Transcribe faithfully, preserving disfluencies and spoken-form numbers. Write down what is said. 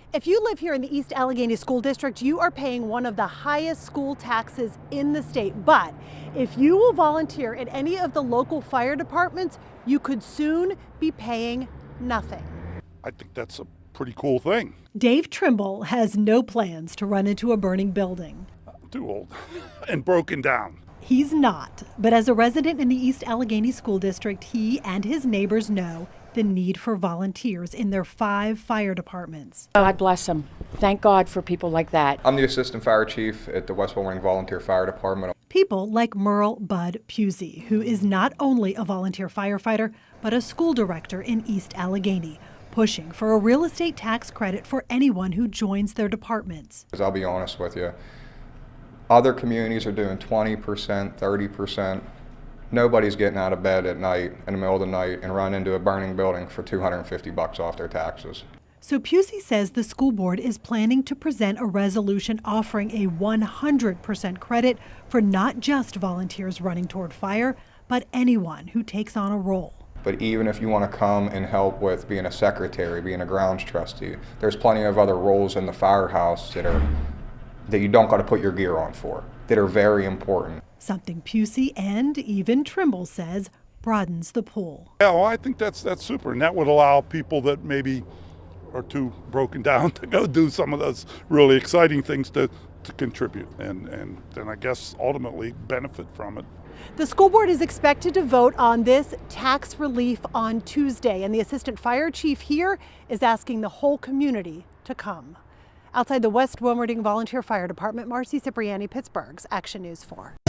If you live here in the East Allegheny School District, you are paying one of the highest school taxes in the state. But if you will volunteer at any of the local fire departments, you could soon be paying nothing. I think that's a pretty cool thing. Dave Trimble has no plans to run into a burning building. I'm too old and broken down. He's not, but as a resident in the East Allegheny School District, he and his neighbors know the need for volunteers in their five fire departments. God bless them. Thank God for people like that. I'm the assistant fire chief at the West Wilmington Volunteer Fire Department. People like Merle Bud Pusey, who is not only a volunteer firefighter, but a school director in East Allegheny, pushing for a real estate tax credit for anyone who joins their departments. Because I'll be honest with you, other communities are doing twenty percent, thirty percent. Nobody's getting out of bed at night in the middle of the night and run into a burning building for two hundred fifty bucks off their taxes. So Pusey says the school board is planning to present a resolution offering a one hundred percent credit for not just volunteers running toward fire, but anyone who takes on a role. But even if you want to come and help with being a secretary, being a grounds trustee, there's plenty of other roles in the firehouse that are that you don't got to put your gear on for, that are very important. Something Pusey and even Trimble says broadens the pool. Yeah, well, I think that's that's super, and that would allow people that maybe are too broken down to go do some of those really exciting things to, to contribute and, and then I guess ultimately benefit from it. The school board is expected to vote on this tax relief on Tuesday, and the assistant fire chief here is asking the whole community to come. Outside the West Wilmington Volunteer Fire Department, Marcy Cipriani, Pittsburgh's Action News four.